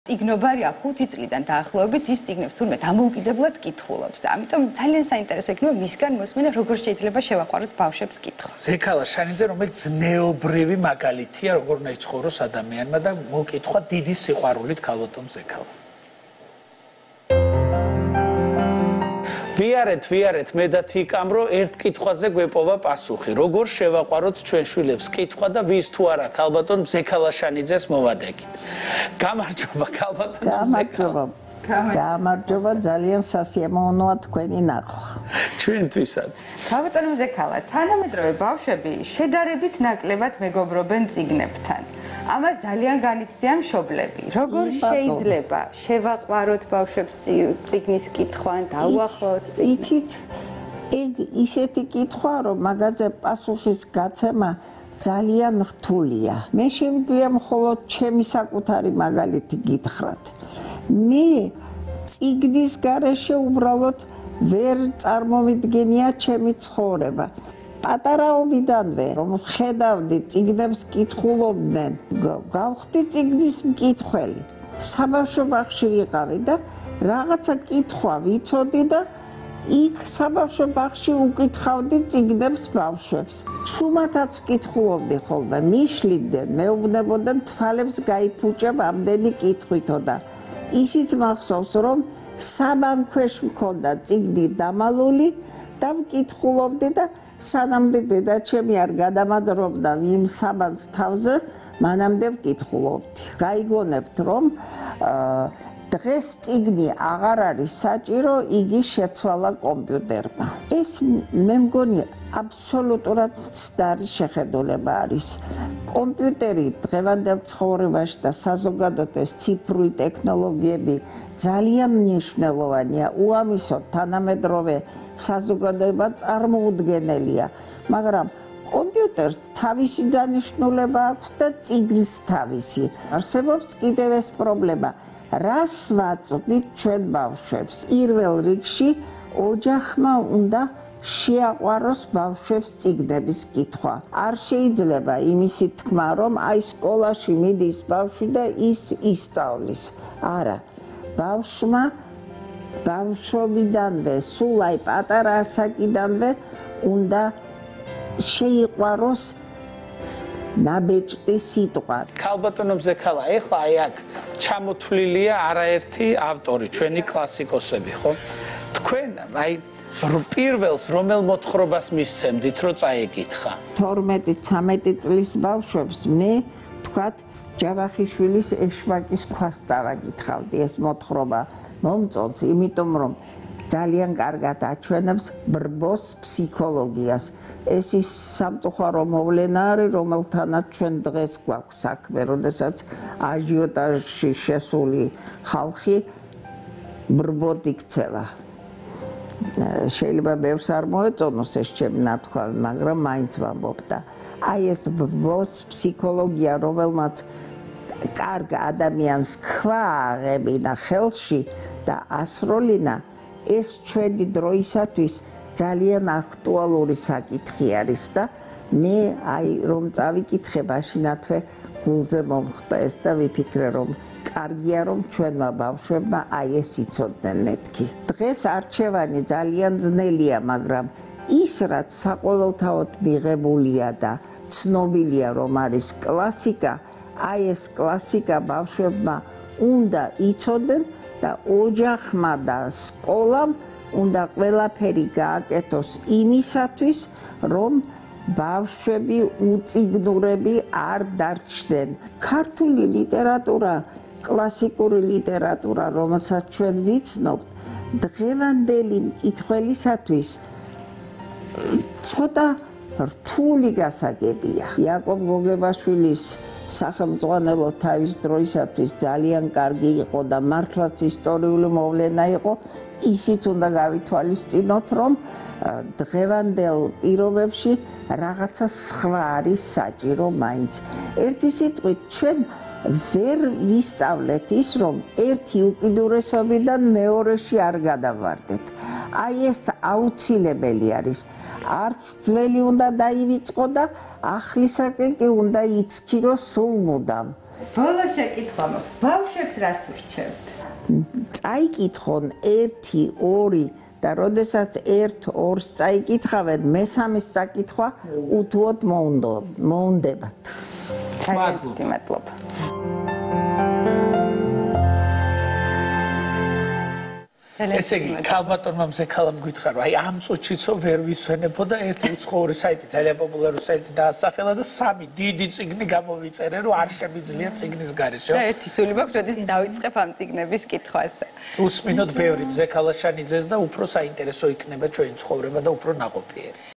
Წიგნობარია 5 წლიდან დაახლოებით ის წიგნებს თურმე დამოუკიდებლად კითხულობს და ამიტომ ძალიან საინტერესო იქნება მისგან მოსმენა როგორ შეიძლება შევაყვაროთ ბავშვებს კითხვა. ზექალა შანიძე რომელიც ზნეობრივი მაგალითია როგორ უნდა იცხოვროს ადამიანმა და მოკითხვა დიდი სიყვარულით ქალბატონ ზექალას. ვიარეთ მე და თიკამ რომ ერთ კითხვაზე გვეპოვა პასუხი. როგორ შევაყვაროთ ჩვენ შვილებს კითხვა და ვის თუ არა ქალბატონ ზექალაშანიძეს მოვადეკით. გამარჯობა ქალბატონ ზექალა. გამარჯობა ძალიან სასიამოვნოა თქვენი ნახვა. ჩვენთვისაც. ქალბატონ ზექალა, თანამედროვე ბავშვები შედარებით ნაკლებად მეგობრობენ წიგნებთან. ამას ძალიან განიცდიან მშობლები. როგორ შეიძლება შევაყვაროთ ბავშვებს წიგნის კითხვა, დავუახლოთ წიგნს? იცით, ეგ ისეთი კითხვა, რომ მაგაზე პასუხის გაცემა ძალიან რთულია. მე შემიძლია მხოლოდ ჩემი საკუთარი მაგალითი გითხრათ. მე წიგნის გარეშე უბრალოდ ვერ წარმომიდგენია ჩემი ცხოვრება. პატარაობიდანვე რომ ხედავდი წიგნებს კითხულობდნენ, გავხდი წიგნის მკითხველი. საბავშვო ბაღში ვიყავი და რაღაცა კითხვა ვიცოდი და იქ საბავშვო ბაღში უკითხავდი წიგნებს ბავშვებს. ჩუმათაც ვკითხულობდი ხოლმე, მიშლიდნენ, მეუბნებოდნენ თვალებს გაიფუჭებ ამდენი კითხვითო და ისიც მახსოვს რომ საბანქვეშ მქონდა წიგნი დამალული და ვკითხულობდი და სანამდე დედაჩემი არ გადამაძრობდა იმ საბანს თავზე, მანამდე ვკითხულობდი. გაიგონებთ რომ დღეს წიგნი აღარ არის საჭირო, იგი შეცვალა კომპიუტერმა. ეს მე მგონი აბსოლუტურად მცდარი შეხედულება არის. კომპიუტერი დღევანდელ ცხოვრებაში და საზოგადოოდ ეს ციფრული ტექნოლოგიები ძალიან მნიშვნელოვანია. უამისოდ თანამედროვე საზოგადოება წარმოუდგენელია, მაგრამ კომპიუტერს თავისი დანიშნულება აქვს და წიგნს თავისი. არსებობს კიდევ ეს პრობლემა. რას ვაწვდით ჩვენ ბავშვებს? პირველ რიგში ოჯახმა უნდა შეაყვაროს ბავშვებს წიგნების კითხვა. არ შეიძლება იმისი თქმა, რომ აი სკოლაში მიდის ბავშვი და ის ისწავლის. არა. ბავშვმა ბავშვობიდანვე, სულ აი პატარა ასაკიდანვე უნდა შეიყვაროს ნაბეჭდი სიტყვა. ქალბატონო ზექალა, ეხლა აი აქ ჩამოთვლილია არაერთი ავტორი, ჩვენი კლასიკოსები, ხო? თქვენ აი პირველს რომელ მოთხრობას მისცემდით, რომ წაეკითხა? 12-13 წლის ბავშვებს მე თქვათ ჯავახიშვილის ეშმაკის ქვას წავაკითხავდი ეს მოთხრობა მომწონს, იმიტომ რომ ძალიან კარგად აჩვენებს ბრბოს ფსიქოლოგიას. ეს ის სამწუხარო მოვლენა არის, რომელთანაც ჩვენ დღეს გვაქვს საქმე, როდესაც აჟიოტაჟში შესული ხალხი ბრბოდ იქცევა. შეიძლება ბევრს არ მოეწონოს ეს ჩემი ნათქვამი, მაგრამ მაინც ვამბობ და აი ეს ბრბოს ფსიქოლოგია, რომელმაც კარგ ადამიანს ქვა აღებინა ხელში და ასროლინა, ეს ჩვენი დროისათვის ძალიან აქტუალური საკითხი არის და მე აი რომ წავიკითხე მაშინათვე გულზე მომხვდა ეს და ვიფიქრე რომ კარგია რომ ჩვენმა ბავშვებმა აი ეს იცოდნენ მეთქი. დღეს არჩევანი ძალიან ძნელია, მაგრამ ის რაც საყოველთაოდ მიღებულია და ცნობილია რომ არის კლასიკა, აი ეს კლასიკა ბავშვებმა უნდა იცოდნენ და ოჯახმა და სკოლამ უნდა ყველაფერი გააკეთოს იმისათვის, რომ ბავშვები უწიგნურები არ დარჩნენ. ქართული ლიტერატურა, კლასიკური ლიტერატურა, რომელსაც ჩვენ ვიცნობთ, დღევანდელი მკითხველისათვის ცოტა რთული გასაგებია. იაკობ გოგებაშვილის სახელმძღვანელო თავის დროისათვის ძალიან კარგი იყო და მართლაც ისტორიული მოვლენა იყო. ისიც უნდა გავითვალისწინოთ, რომ დღევანდელ პირობებში რაღაცა სხვა არის საჭირო მაინც. ერთი სიტყვით, ჩვენ ვერ ვისწავლეთ ის, რომ ერთი უკიდურესობიდან მეორეში არ გადავარდეთ. აი ეს აუცილებელი არის. არც ძველი უნდა დაივიწყო და ახლისაკენ კი უნდა იცქირო სულ მუდამ. ბოლო შეკითხვა მაქვს. ბავშვებს რას ურჩევთ? წაიკითხონ 1 2 და როდესაც 1-2-ს წაიკითხავენ, მესამეს წაკითხვა უთუოდ მოუნდებათ. მადლობა. ესე იგი, ქალბატონმა მზექალამ გითხრა, რომ აი ამ წუთშიცო ვერ ვისვენებო და ერთი უცხოური საიტი, ძალიან პოპულარული საიტი დაასახელა და 3 დიდი წიგნი გამოვიწერე, რომ არ შემიძლია წიგნის გარეშე. და ერთი სული მაქვს, როდის დავიწყებ ამ წიგნების კითხვას. უსმინოთ ბევრი მზექალა შანიძეს და უფრო საინტერესო იქნება ჩვენი ცხოვრება და უფრო ნაყოფიერი.